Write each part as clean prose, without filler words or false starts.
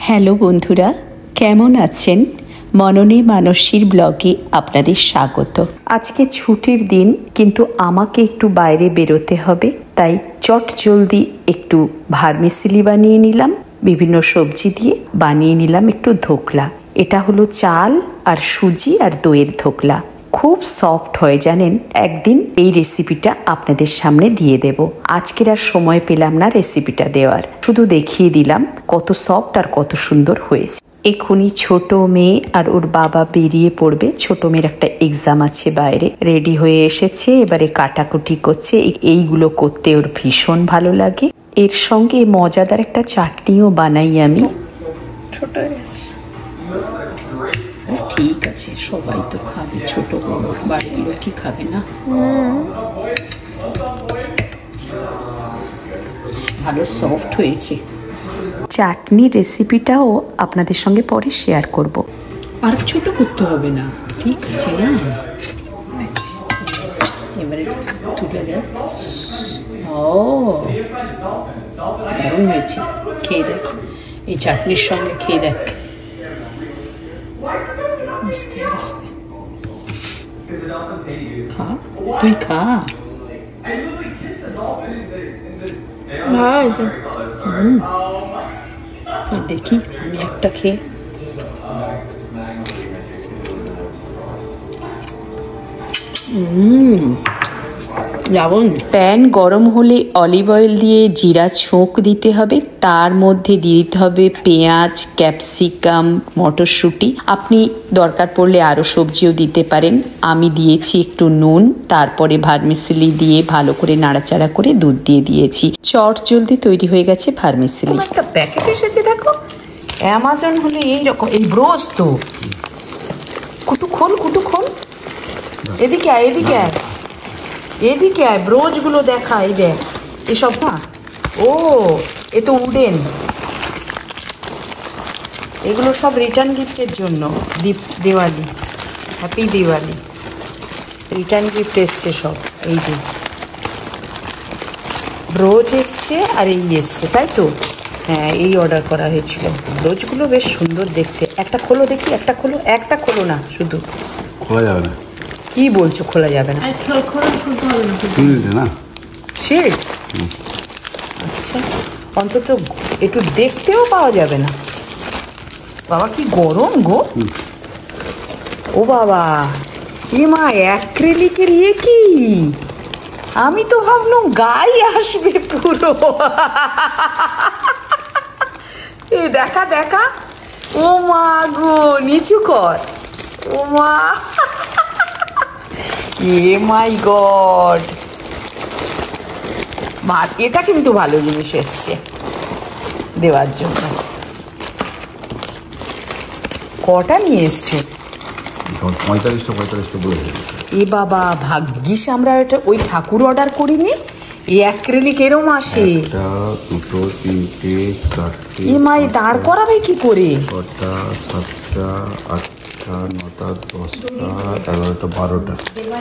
Hello বন্ধুরা, কেমন আছেন? মননে মানসীর ব্লগে আপনাদের স্বাগত। আজকে ছুটির দিন, কিন্তু আমাকে একটু বাইরে বেরোতে হবে, তাই চট জলদি একটু ভার্মিসেলি বানিয়ে নিলাম। বিভিন্ন সবজি দিয়ে বানিয়ে নিলাম একটু ধোকলা। এটা হলো চাল আর সুজি আর দইয়ের ধোকলা। খুব সফট হয় জানেন। একদিন এই রেসিপিটা আপনাদের সামনে দিয়ে দেব। আজকের আর সময় পেলাম না রেসিপিটা দেওয়ার, শুধু দেখিয়ে দিলাম কত সফট আর কত সুন্দর হয়েছে। এক্ষুনি ছোট মেয়ে আর ওর বাবা বেরিয়ে পড়বে। ছোট মেয়ের একটা এক্সাম আছে বাইরে, রেডি হয়ে এসেছে, এবারে কাটাকুটি করছে। এইগুলো করতে ওর ভীষণ ভালো লাগে। এর সঙ্গে মজাদার একটা চাটনিও বানাই আমি। ছোট ঠিক আছে, সবাই তো খাবে, ছোট বড় বাড়ির লোক কি খাবে না? ভালো সফট হয়েছে। চাটনির রেসিপিটাও আপনাদের সঙ্গে পরে শেয়ার করব। আর ছোট করতে হবে না, ঠিক আছে না? এবারে তুলে দেখ। ও দারুণ হয়েছে, খেয়ে দেখ। এই চাটনির সঙ্গে খেয়ে দেখ। আস্তে আস্তে খা, তুই খা। দেখি আমি একটা খেয়ে। প্যান গরম হলে অলিভ অয়েল দিয়ে জিরা ছোঁক দিতে হবে। তার মধ্যে দিয়ে দিতে হবে পেঁয়াজ, ক্যাপসিকাম, মটরশুঁটি। আপনি দরকার পড়লে আরও সবজিও দিতে পারেন। আমি দিয়েছি একটু নুন, তারপরে ভার্মিসেলি দিয়ে ভালো করে নাড়াচাড়া করে দুধ দিয়ে দিয়েছি। চট জলদি তৈরি হয়ে গেছে ভার্মিসেলি। একটা প্যাকেট এসেছে দেখো, অ্যামাজন হলে এইরকম। এই ব্রোজ তো, কুটু খোল, কুটু খোল। এদিকে আয়, এদিকে আয়, এদিকে আয়। ব্রোজগুলো দেখা, এই দেখ এসব না। ও এ তো উডেন। এগুলো সব রিটার্ন গিফটের জন্য। Diwali, happy Diwali. Return gift এসছে সব। এই যে ব্রোজ এসছে আর এই এসছে, তাই তো? হ্যাঁ, এই অর্ডার করা হয়েছিল। ব্রোজগুলো বেশ সুন্দর দেখতে। একটা খোলো দেখি, একটা খোলো। একটা খোলো না, শুধু খোলা যাবে না। কি বলছো খোলা যাবে না? শিল্ড? আচ্ছা, অন্তত একটু দেখতেও পাওয়া যাবে না। বাবা কি গরম গো! ও বাবা, এ মা, অ্যাক্রিলিকের ইয়ে কি! আমি তো ভাবলাম গায়ে আসবে পুরো। এ দেখা দেখা। ও মা গো, নিচু কর। ও মা, এ মাই গড। এটা কিন্তু ভালো জিনিস এসছে দেওয়ার জন্য। কটা নিয়ে এসছো? 45টা এ বাবা, ভাগ্যিস আমরা ওই ঠাকুর অর্ডার করিনি। এই অ্যাক্রিলিক এরম আসে। 2, 3, 4, এ মাই, দাঁড় করাবে কি করে? 6টা, 7টা, 8টা, 9টা, 10টা, 11টা, 12টা।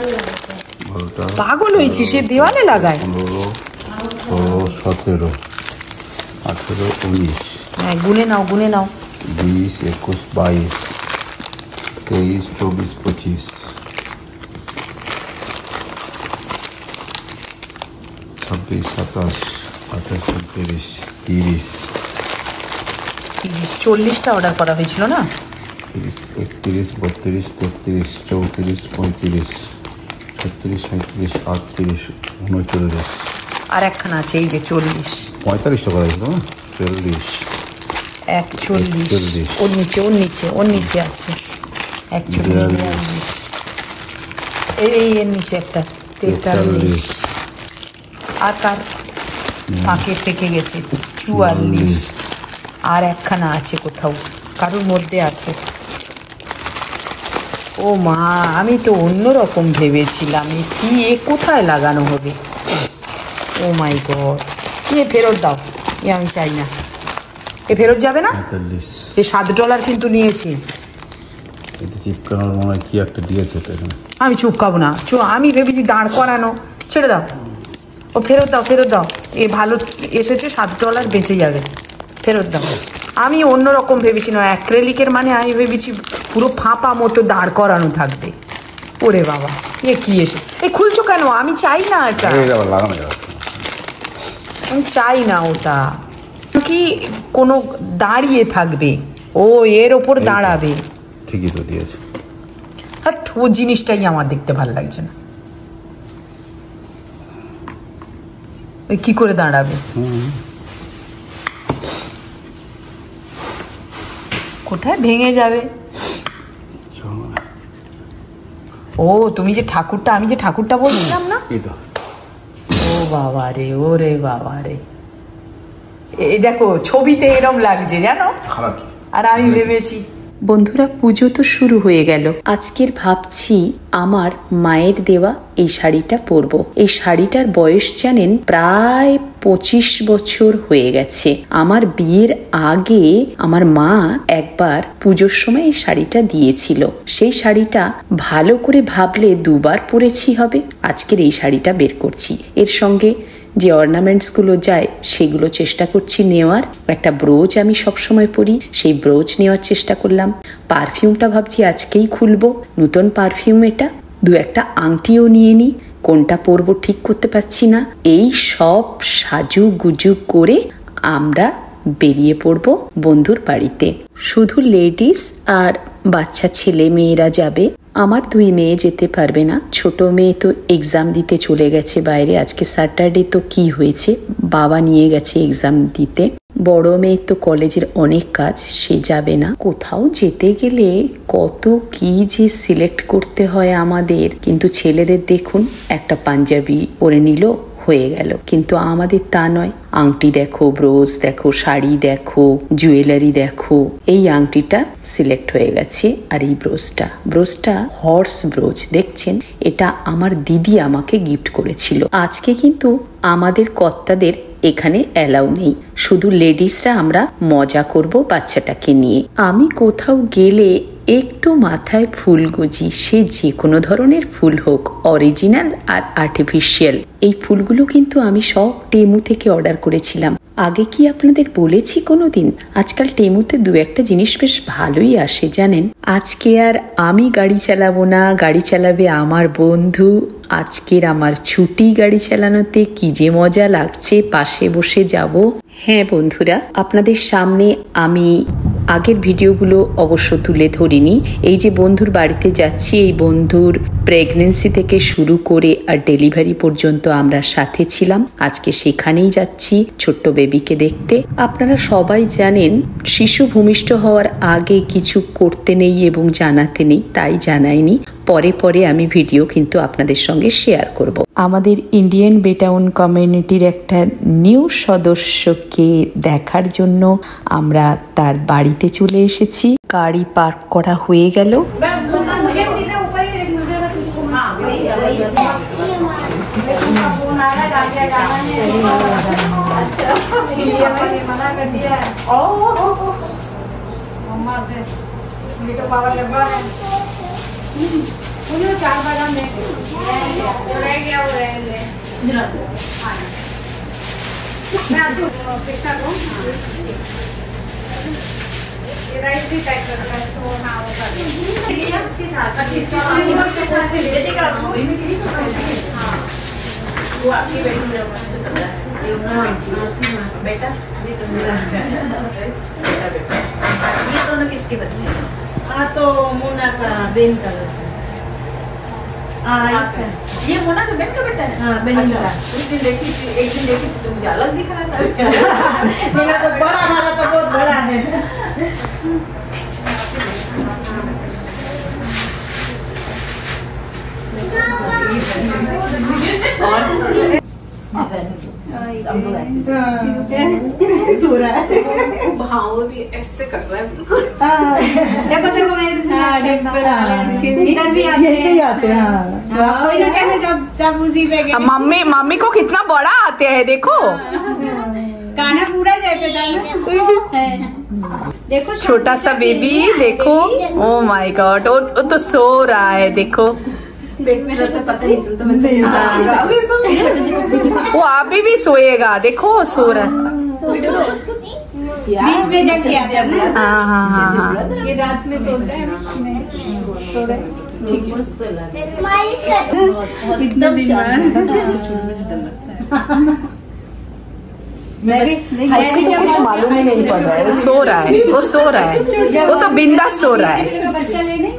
পাগল হয়েছি, সে দেওয়ালে লাগায়। 15, 16, 17, 18, 19। হ্যাঁ, গুনে নাও, গুনে নাও। 20, 21, 22, 23, 24, 25, 26, 27, 28, 29, 30, 40টা অর্ডার করা হয়েছিল না? 31, 32, 33, 34, 35, 36, 37, 38, 39। আর একখানা আছে, এই যে 40। 45টা করা হয়েছিল না? 40, 41। ওর নিচে, ওর নিচে, ওর নিচে আছে 41। এই এর নিচে একটা 43। আর তার ফাঁকে থেকে গেছে 44। আর একখানা আছে কোথাও, কারোর মধ্যে আছে। ও মা, আমি তো অন্যরকম ভেবেছিলাম। কি, এ কোথায় লাগানো হবে? ও মাই গড। এ ফেরত দাও, এ আমি চাই না। এ ফেরত যাবে না। এ $7 কিন্তু নিয়েছি। চিপকানোর মনে হয় কি একটা দিয়েছে। আমি চুপকাবো না, আমি ভেবেছি দাঁড় করানো। ছেড়ে দাও, ও ফেরত দাও, ফেরত দাও। এ ভালো এসেছে, $7 বেঁচে যাবে। ফেরত দাও। আমি অন্যরকম ভেবেছি না, অ্যাক্রেলিকের মানে আমি ভেবেছি পুরো ফাঁপা মতো দাঁড় করানো থাকবে। ওরে বাবা, এ কি এসে এই খুলছো কেন? আমি চাই না এটা, আমি চাই না ওটা। কি কোনো দাঁড়িয়ে থাকবে, ও এর ওপর দাঁড়াবে। ঠিকই তো দিয়েছে। আর ও জিনিসটাই আমার দেখতে ভালো লাগছে না। ওই কি করে দাঁড়াবে? কোথায় ভেঙে যাবে। ও তুমি যে ঠাকুরটা, আমি যে ঠাকুরটা বলছিলাম না, ও বাবা রে, ও রে বাবা রে, এই দেখো ছবিতে এরম লাগছে জানো, আর আমি ভেবেছি। বন্ধুরা, পুজো তো শুরু হয়ে গেল। আজকের ভাবছি আমার মায়ের দেওয়া এই শাড়িটা পরবো। এই শাড়িটার বয়স জানেন প্রায় 25 বছর হয়ে গেছে। আমার বিয়ের আগে আমার মা একবার পুজোর সময় এই শাড়িটা দিয়েছিল। সেই শাড়িটা ভালো করে ভাবলে দুবার পরেছি হবে। আজকের এই শাড়িটা বের করছি, এর সঙ্গে যে অর্নামেন্টসগুলো যায় সেগুলো চেষ্টা করছি নেওয়ার। একটা ব্রোচ আমি সবসময় পরি, সেই ব্রোচ নেওয়ার চেষ্টা করলাম। পারফিউমটা ভাবছি আজকেই খুলবো, নতুন পারফিউম এটা। দু একটা আংটিও নিয়ে নিই, কোনটা পরবো ঠিক করতে পারছি না। এই সব সাজু গুজু করে আমরা বেরিয়ে পড়বো বন্ধুর বাড়িতে। শুধু লেডিস আর বাচ্চা ছেলে মেয়েরা যাবে। আমার 2 মেয়ে যেতে পারবে না। ছোট মেয়ে তো এক্সাম দিতে চলে গেছে বাইরে। আজকে স্যাটারডে, তো কি হয়েছে, বাবা নিয়ে গেছে এক্সাম দিতে। বড় মেয়ের তো কলেজের অনেক কাজ, সে যাবে না। কোথাও যেতে গেলে কত কি যে সিলেক্ট করতে হয় আমাদের। কিন্তু ছেলেদের দেখুন, একটা পাঞ্জাবি পরে নিল, হয়ে গেল। কিন্তু আমাদের তা নয়। আংটি দেখো, ব্রোচ দেখো, শাড়ি দেখো, জুয়েলারি দেখো। এই আংটিটা সিলেক্ট হয়ে গেছে, আর এই ব্রোচটা হর্স ব্রোচ দেখছেন, এটা আমার দিদি আমাকে গিফট করেছিল। আজকে কিন্তু আমাদের কর্তাদের এখানে অ্যালাউ নেই, শুধু লেডিসরা আমরা মজা করব বাচ্চাটাকে নিয়ে। আমি কোথাও গেলে একটু মাথায় ফুল গুজি, সে যে কোনো ধরনের ফুল হোক, অরিজিনাল আর আর্টিফিশিয়াল। এই ফুলগুলো কিন্তু আমি সব টেমু থেকে অর্ডার করেছিলাম। আগে কি আপনাদের বলেছি কোনোদিন? আজকাল টেমুতে 2-1টা জিনিস বেশ ভালোই আসে জানেন। আজকে আর আমি গাড়ি চালাবো না, গাড়ি চালাবে আমার বন্ধু। আজকের আমার ছুটি গাড়ি চালানোতে, কি যে মজা লাগছে, পাশে বসে যাব। হ্যাঁ বন্ধুরা, আপনাদের সামনে আমি আগের ভিডিওগুলো অবশ্য তুলে ধরিনি। এই যে বন্ধুর বাড়িতে যাচ্ছি, এই বন্ধুর প্রেগনেন্সি থেকে শুরু করে আর ডেলিভারি পর্যন্ত আমরা সাথে ছিলাম। আজকে সেখানেই যাচ্ছি ছোট্ট বেবিকে দেখতে। আপনারা সবাই জানেন, শিশু ভূমিষ্ঠ হওয়ার আগে কিছু করতে নেই এবং জানাতে নেই, তাই জানাইনি। পরে পরে আমি ভিডিও কিন্তু আপনাদের সঙ্গে শেয়ার করব। আমাদের ইন্ডিয়ান বেটাউন কমিউনিটির একটা নিউ সদস্যকে দেখার জন্য আমরা তার বাড়িতে চলে এসেছি। গাড়ি পার্ক করা হয়ে গেল। बेटा ये दोनों किसके बच्चे? तो मोना का बेन का ये मोना का बेन का बेटा है। हाँ, बेन का। उस दिन देखी थी, एक दिन देखी थी तो मुझे अलग दिख रहा था। मेरा तो बड़ा, हमारा तो बहुत बड़ा है। सो रहा है, भाव भी ऐसे कर रहा है बिल्कुल। देखो देखो इधर भी आते हैं। कोई ना कहना जब उसी पे मम्मी को कितना बड़ा आते हैं, देखो गाना पूरा देखो छोटा सा बेबी, देखो ओ माय गॉड, वो तो सो रहा है। देखो पेट में रहता पता नहीं चलता, वो अभी भी सोएगा। देखो सो रहा है। बीच में जब किया था ना। हाँ हाँ हाँ हाँ। ये रात में सोता है सो रहा है। एकदम इसको तो कुछ मालूम ही नहीं पड़ रहा है, वो सो रहा है, वो सो रहा है, वो तो बिंदास सो रहा है। बच्चा लेने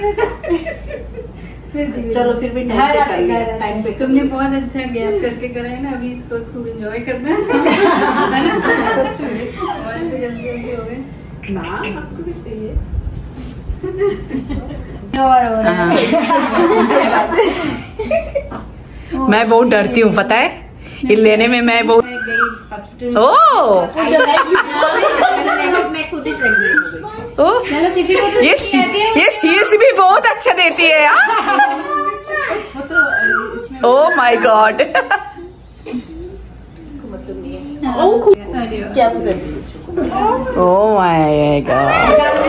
चलो फिर भी टाइम पे तुमने बहुत अच्छा गैप करके करा है ना, अभी इसको खूब एंजॉय करना है ना। सच में जल्दी जल्दी हो गए ना, आपको भी चाहिए। मैं बहुत डरती हूँ पता है, ये लेने में मैं बहुत ओह मैं खुद ही प्रेग्नेंट हो गई। ओह चलो किसी को तो ये शीश भी बहुत अच्छा देती है यार। वो तो इसमें ओह माय गॉड। इसको मतलब नहीं है। अरे वाह। क्या पता है ओह माय गॉड।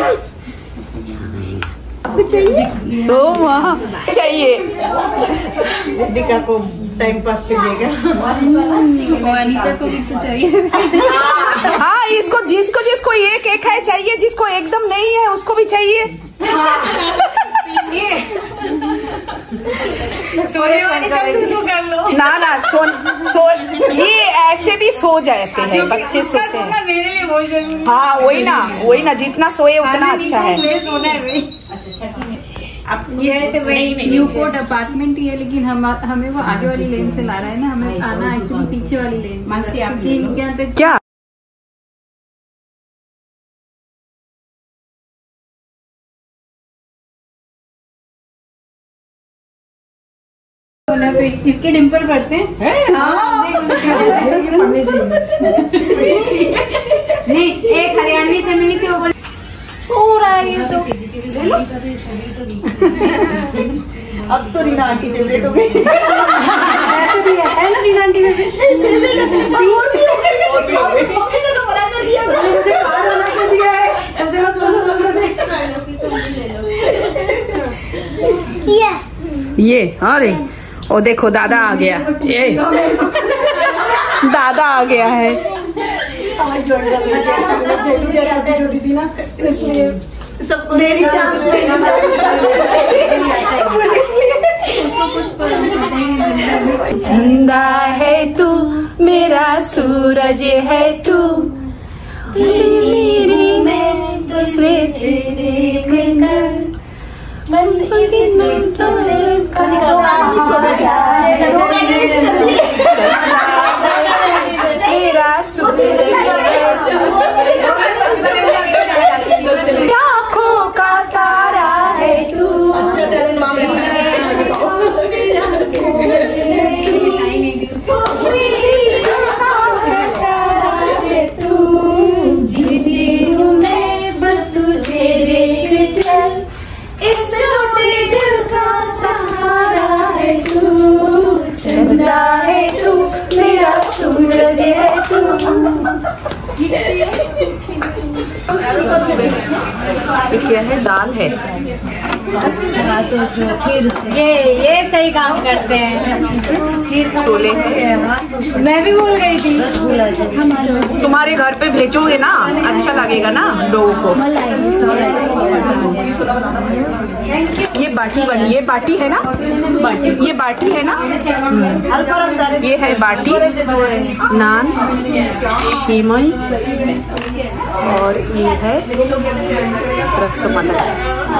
आपको चाहिए? ओह वाह चाहिए। दीदिका को टाइम पास कीजिएगा। अनीता को भी तो चाहिए। हाँ इसको जिसको जिसको एक एक है चाहिए, जिसको एकदम नहीं है उसको भी चाहिए। सोने वाली सब तू कर लो। ना ना सो ये ऐसे भी सो जाते हैं बच्चे, सोते हैं। मेरे लिए बहुत जरूरी हाँ वही ना जितना सोए उतना अच्छा है। है। सोना है भाई। ये तो वही न्यूपोर्ट अपार्टमेंट ही है, लेकिन हमें वो आगे वाली लेन से ला रहा है ना, हमें आना एक्चुअली पीछे वाली लेन से। क्योंकि इनके यहाँ तक क्या इसके डिम्पल पड़ते हैं। नहीं एक हरियाणवी से मिली थी, वो बोली सो रहा है ये तो। अब तो रीना आंटी फेवरेट हो गई। ऐसे भी है ना रीना आंटी में। मम्मी ने तो मना कर दिया था, मुझे खाना बना के दिया है। ऐसे मत बोलो। ये अरे ओ देखो दादा आ गया, ये दादा आ गया है। छोटी थी ना, इसलिए सबको मेरी चांस जिंदा है तू मेरा सूरज है तू, मेरी मैं तुझसे देख कर बस इसी मेरा सूरज आँखों का तारा है तू। क्या है, दाल है। ये सही काम करते हैं। छोले मैं भी भूल गई थी। तुम्हारे घर पे भेजोगे ना, अच्छा लगेगा ना लोगों को। ये बाटी बनी, ये बाटी है ना, ये बाटी है ना, ये है बाटी, नान, शीमई और ये है रसमलाई।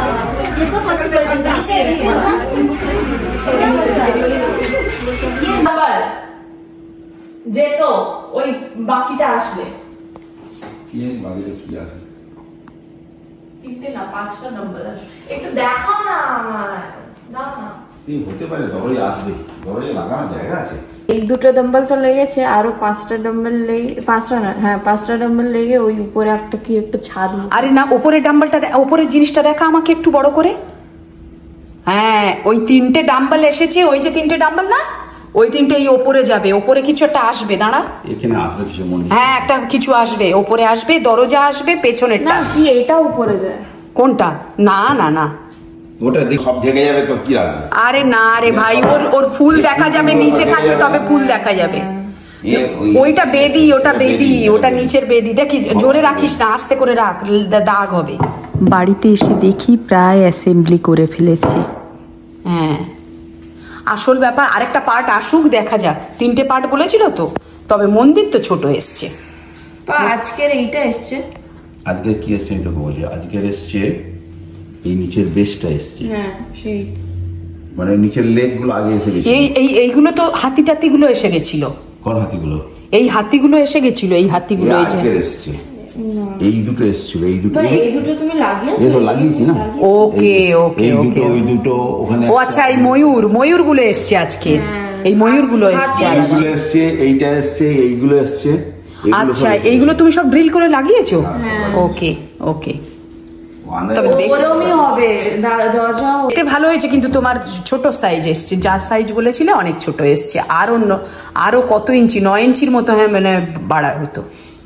যেতো ওই বাকিটা আসবে কি বাকিটা কি আছে, তিনটে না পাঁচটা নাম্বার আসবে, একটু দেখাও না আমার, দাও না। হতে পারে দৌড়ে আসবে, দৌড়ে লাগানোর জায়গা আছে। एक দুটো डम्बल तो লেগেছে, আরো 5টা डम्बल লেগে, 5টা না, হ্যাঁ 5টা डम्बल লেগে ওই উপরে একটা কি একটা ছাদ। আরে না উপরে ডাম্বলটা, উপরের জিনিসটা দেখা আমাকে একটু বড় করে। হ্যাঁ ওই তিনটে ডাম্বল এসেছে, ওই যে তিনটে ডাম্বল না, ওই তিনটে এই ওপরে যাবে, ওপরে কিছু একটা আসবে, দাঁড়া। এখানে আসবে কিছু মনে, হ্যাঁ একটা কিছু আসবে, ওপরে আসবে, দরজা আসবে, পেছনেরটা। না কি এটা উপরে যায়? কোনটা? না না না ওটা দেখ সব ঢেকে যাবে তো কি রাখবে। আরে না রে ভাই, ওর ফুল দেখা যাবে, নিচে থাকলে তবে ফুল দেখা যাবে। ওইটা বেদি, ওটা বেদি, ওটা নিচের বেদি। দেখি জোরে রাখিস না, আস্তে করে রাখ, দাগ হবে। বাড়িতে এসে দেখি প্রায় অ্যাসেম্বলি করে ফেলেছি। হ্যাঁ, আসল ব্যাপার আরেকটা পার্ট আসুক, দেখা যাক। 3টে পার্ট বলেছিল তো, তবে মন্দির তো ছোট এসছে। আজকের এইটা এসছে, আজকে কি এসছে আমি তোকে বলি। আজকের এসছে এই নিচের বেসটা এসছে, হ্যাঁ সেই মানে নিচের লেগ গুলো আগে এসে গেছে। এইগুলো তো হাতি টাতিগুলো এসে গেছিল। কোন হাতিগুলো? এই হাতিগুলো এসে গেছিল, এই হাতিগুলো এই যে আজকের এসছে। এই দুটো এসেছিল, এই দুটো তুমি লাগিয়েছো? এই তো লাগিয়েছি না। ওকে ওকে এই ওকে, দুটো, ওই দুটো ওখানে। ও আচ্ছা, এই ময়ূর গুলো এসছে আজকে। এই ময়ূর গুলো এসছে, এইগুলো এসছে, এইটা এসছে, এইগুলো এসছে। আচ্ছা, এইগুলো তুমি সব ড্রিল করে লাগিয়েছো? ওকে ওকে, তবে ওরমই হবে দরজা। এতে ভালো হয়েছে, কিন্তু তোমার ছোট সাইজ এসছে, যা সাইজ বলেছিলে অনেক ছোট এসছে। আরো কত ইঞ্চি, 9 ইঞ্চির মতো হ্যাঁ মানে বাড়া হতো।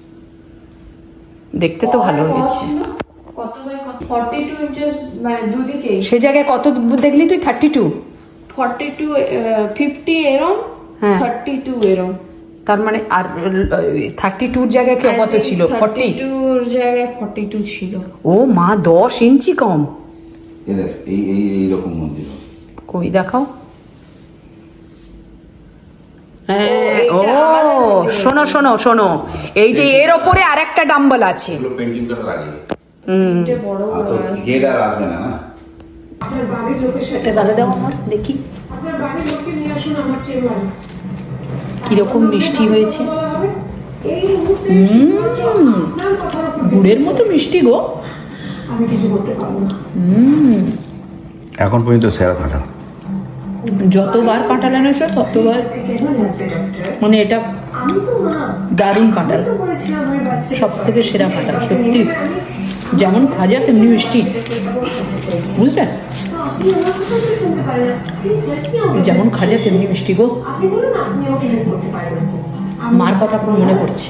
দেখতে তো ভালো হয়েছে। কত বাই 42 ইঞ্চেস, মানে দুদিকে। সে জায়গায় কত দেখলি তুই? 32, 42, 50 এরম, 32 এরম। তার মানে আর 32 জায়গায় কত ছিল? 40 জায়গায় 42 ছিল। ও মা, 10 ইঞ্চি কম। এই রকম মন্দির কই দেখাও। হ্যাঁ, ও শোনো শোনো শোনো, এই যে এর ওপরে আরেকটা ডাম্বল আছে। পেন্টিং করার আগে বড় আর তো গেট আর আসবে না। এটা দাদা দাও আমার, দেখি কিরকম মিষ্টি হয়েছে। গুড়ের মতো মিষ্টি গো। এখন পর্যন্ত সেরা কাঁঠাল। যতবার কাঁঠাল এনেছো ততবার মানে এটা দারুণ কাঁঠাল, সব থেকে সেরা কাঁঠাল সত্যি। যেমন ভাজা তেমনি মিষ্টি, বুঝলে? যেমন খাজা তেমনি মিষ্টি গো। মার কথা পুরো মনে পড়ছে।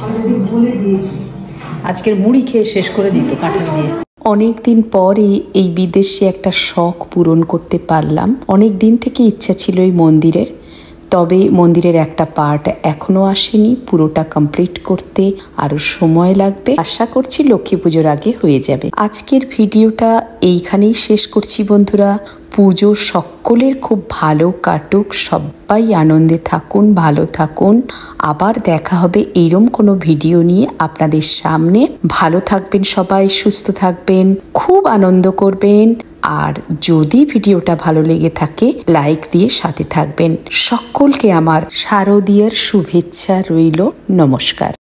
আজকের মুড়ি খেয়ে শেষ করে দিত কাঁঠাল দিয়ে। অনেক দিন পরে এই বিদেশে একটা শখ পূরণ করতে পারলাম। অনেক দিন থেকে ইচ্ছা ছিল এই মন্দিরের, তবে মন্দিরের একটা পার্ট এখনো আসেনি। পুরোটা কমপ্লিট করতে আরো সময় লাগবে। আশা করছি লক্ষ্মী পুজোর আগে হয়ে যাবে। আজকের ভিডিওটা এইখানেই শেষ করছি বন্ধুরা। পুজো সকলের খুব ভালো কাটুক, সবাই আনন্দে থাকুন, ভালো থাকুন। আবার দেখা হবে এইরকম কোনো ভিডিও নিয়ে আপনাদের সামনে। ভালো থাকবেন সবাই, সুস্থ থাকবেন, খুব আনন্দ করবেন। আর যদি ভিডিওটা ভালো লেগে থাকে লাইক দিয়ে সাথে থাকবেন। সকলকে আমার শারদীয়ার শুভেচ্ছা রইল। নমস্কার।